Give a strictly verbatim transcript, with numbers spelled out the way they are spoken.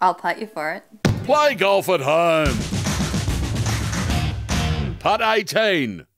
I'll putt you for it. Play golf at home. Putt eighteen.